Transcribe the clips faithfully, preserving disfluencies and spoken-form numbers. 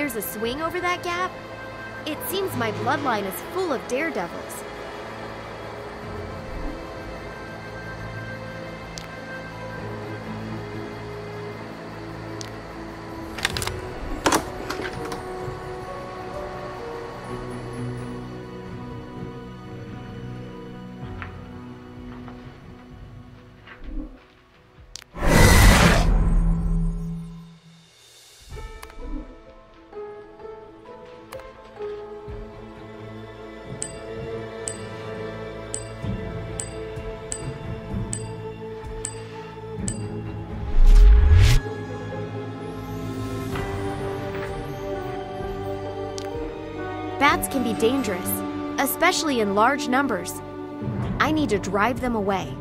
There's a swing over that gap? It seems my bloodline is full of daredevils. Bats can be dangerous, especially in large numbers. I need to drive them away.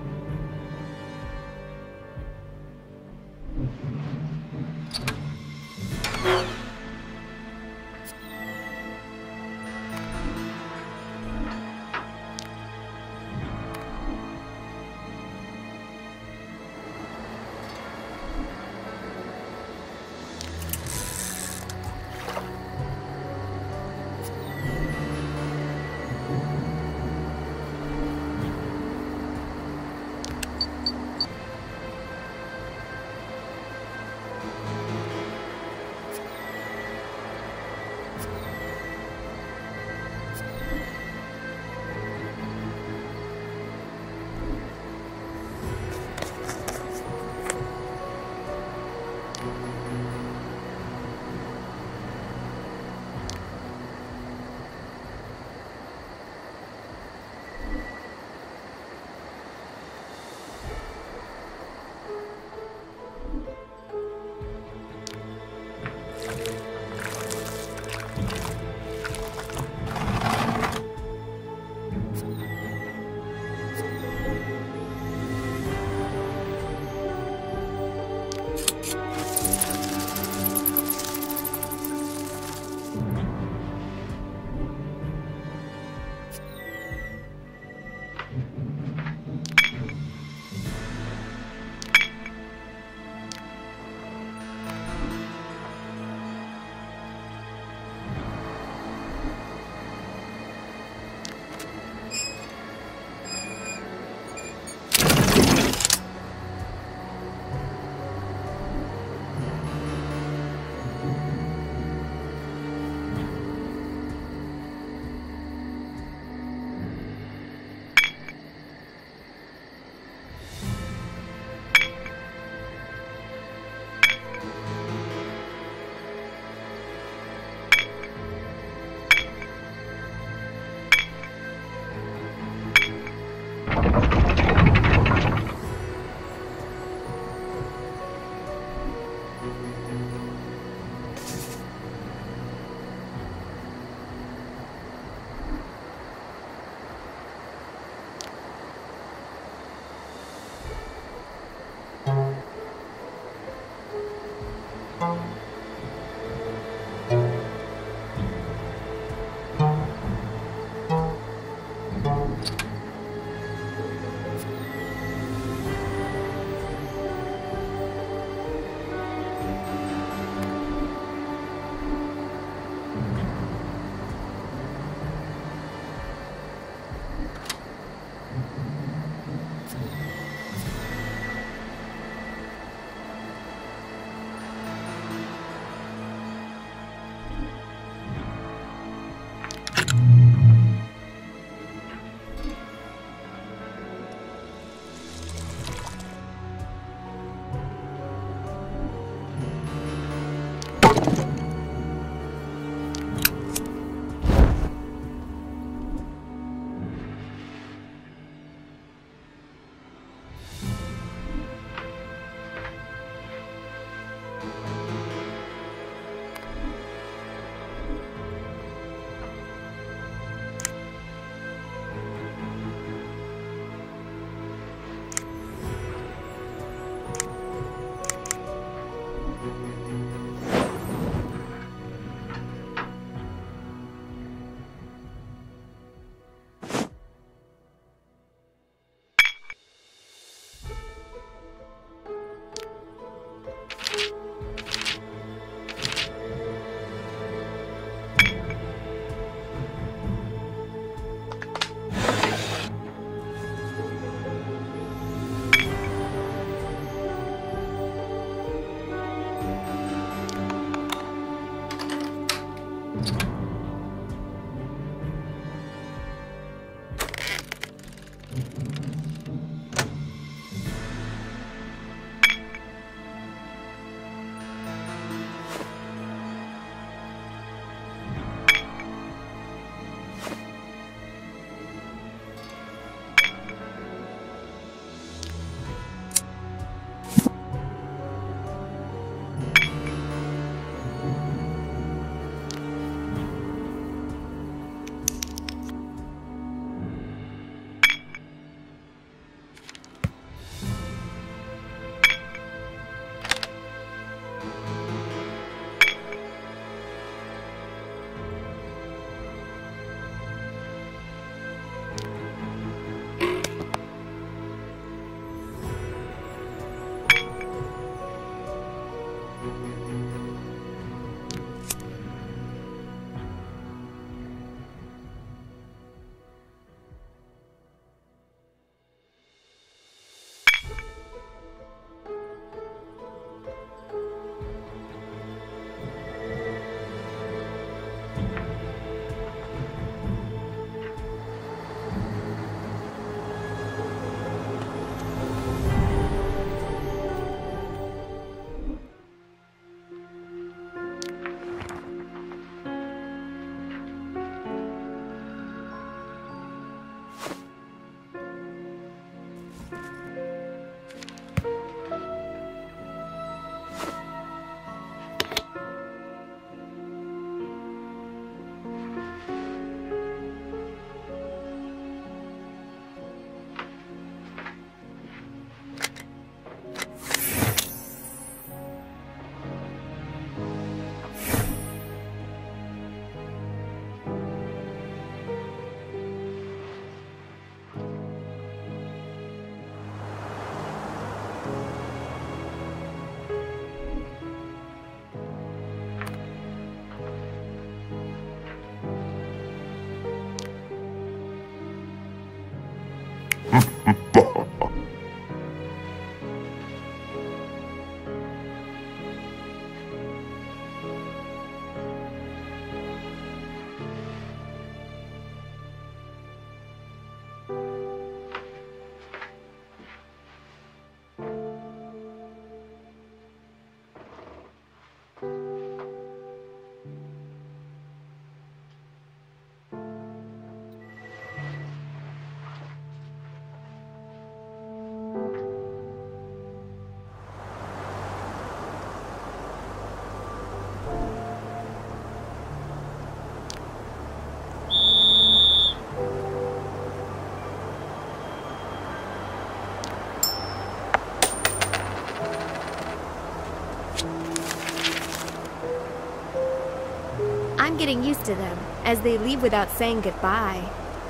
I'm getting used to them, as they leave without saying goodbye.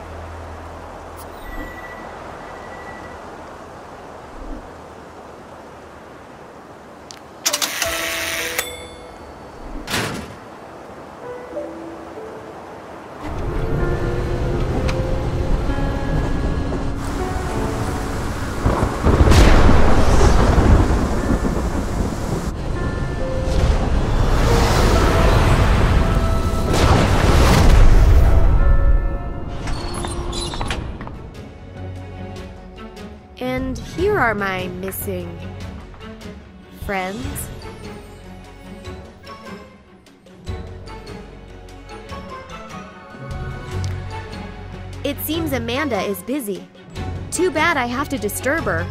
And here are my missing friends. It seems Amanda is busy. Too bad I have to disturb her.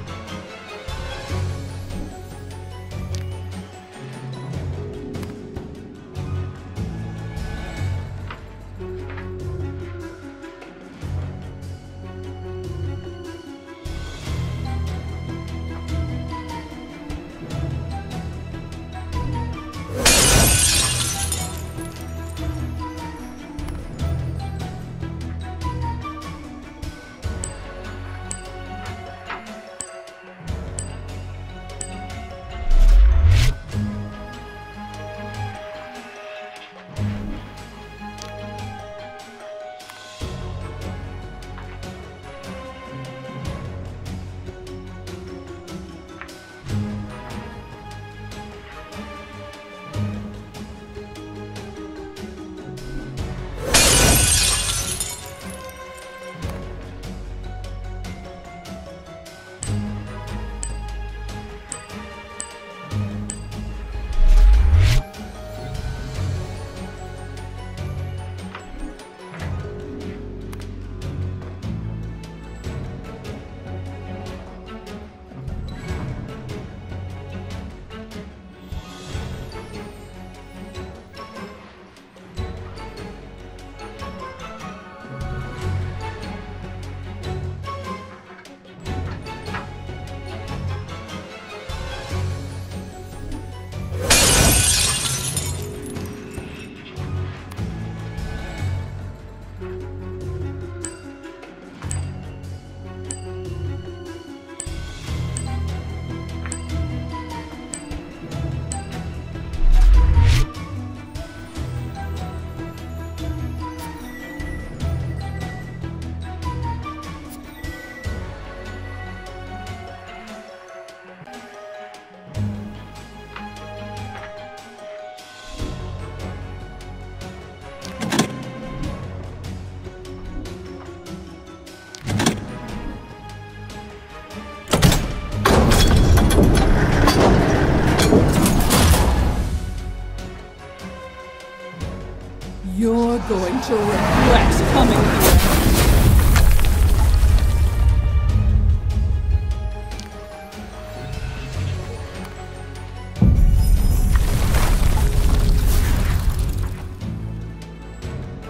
You're going to regret coming here.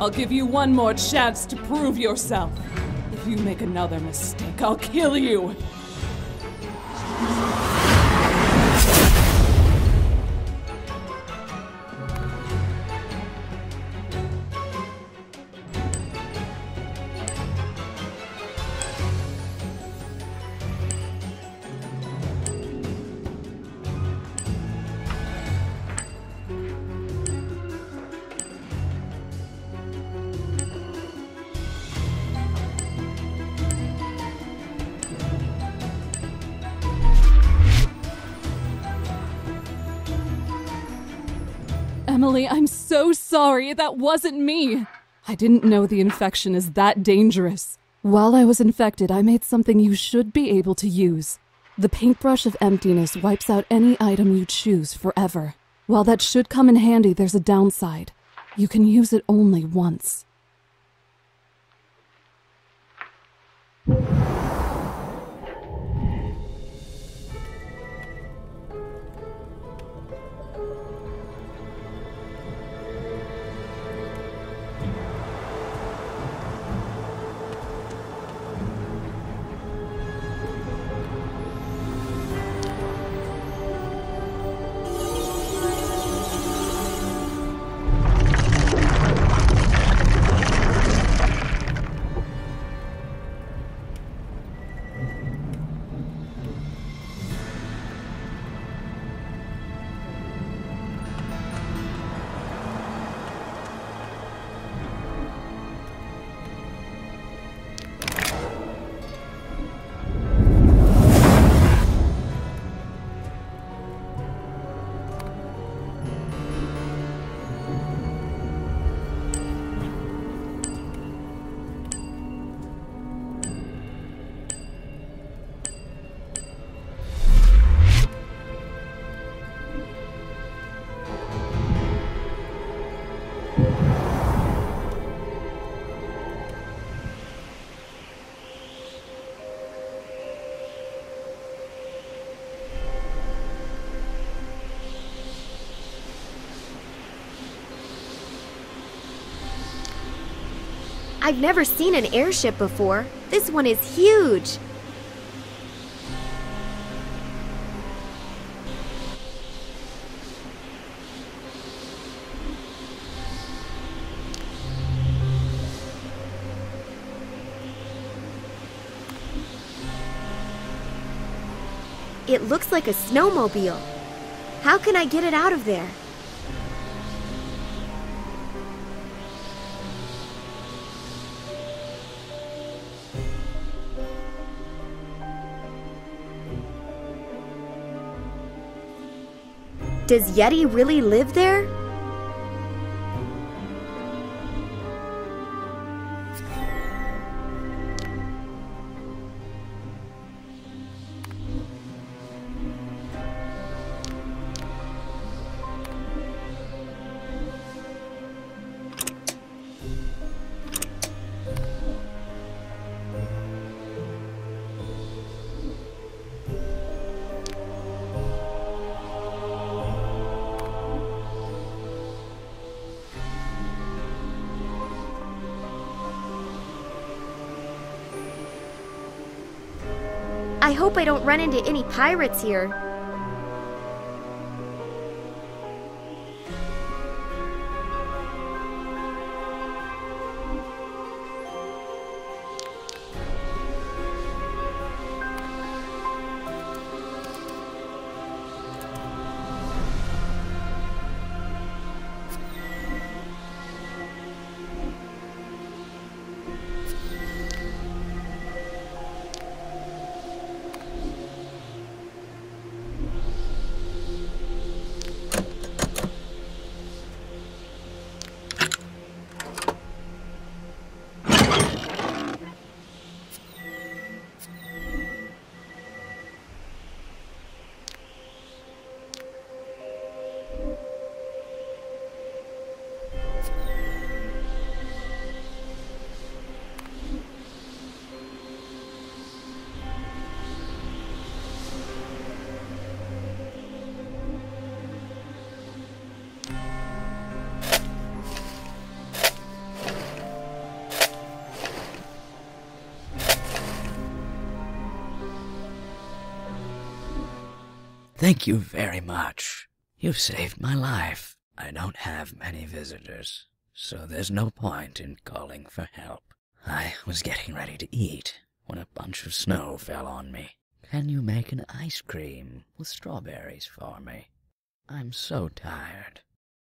I'll give you one more chance to prove yourself. If you make another mistake, I'll kill you. Emily, I'm so sorry. That wasn't me. I didn't know the infection is that dangerous. While I was infected, I made something you should be able to use. The paintbrush of emptiness wipes out any item you choose forever. While that should come in handy, there's a downside. You can use it only once. I've never seen an airship before. This one is huge. It looks like a snowmobile. How can I get it out of there? Does Yeti really live there? I hope I don't run into any pirates here. Thank you very much. You've saved my life. I don't have many visitors, so there's no point in calling for help. I was getting ready to eat when a bunch of snow fell on me. Can you make an ice cream with strawberries for me? I'm so tired.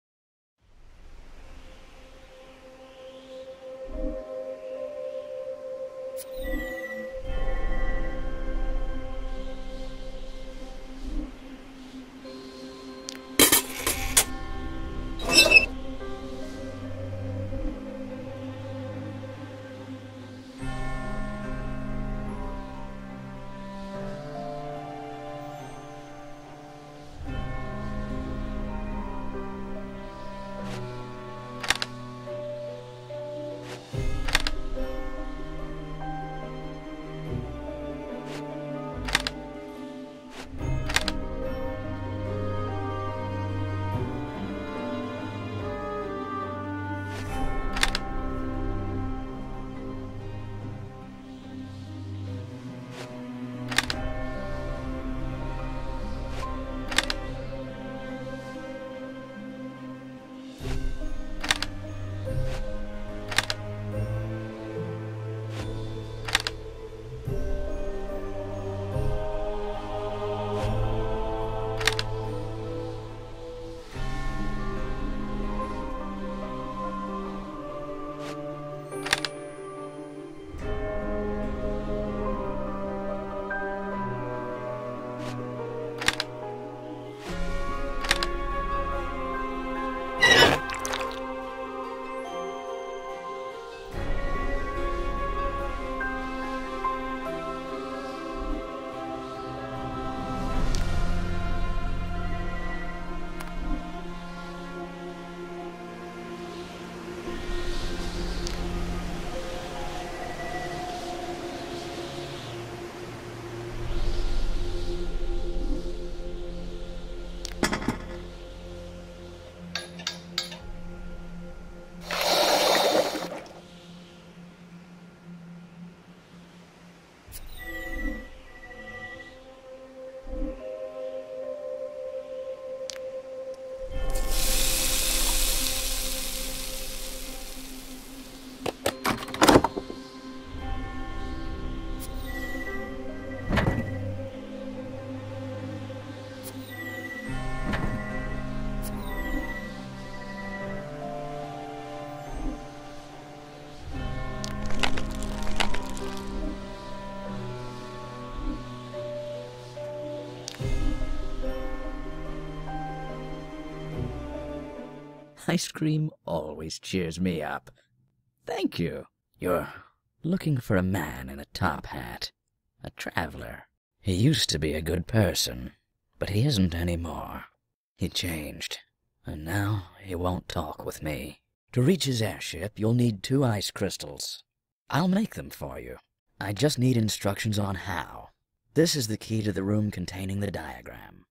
Ice cream always cheers me up. Thank you. You're looking for a man in a top hat. A traveler. He used to be a good person, but he isn't anymore. He changed, and now he won't talk with me. To reach his airship, you'll need two ice crystals. I'll make them for you. I just need instructions on how. This is the key to the room containing the diagram.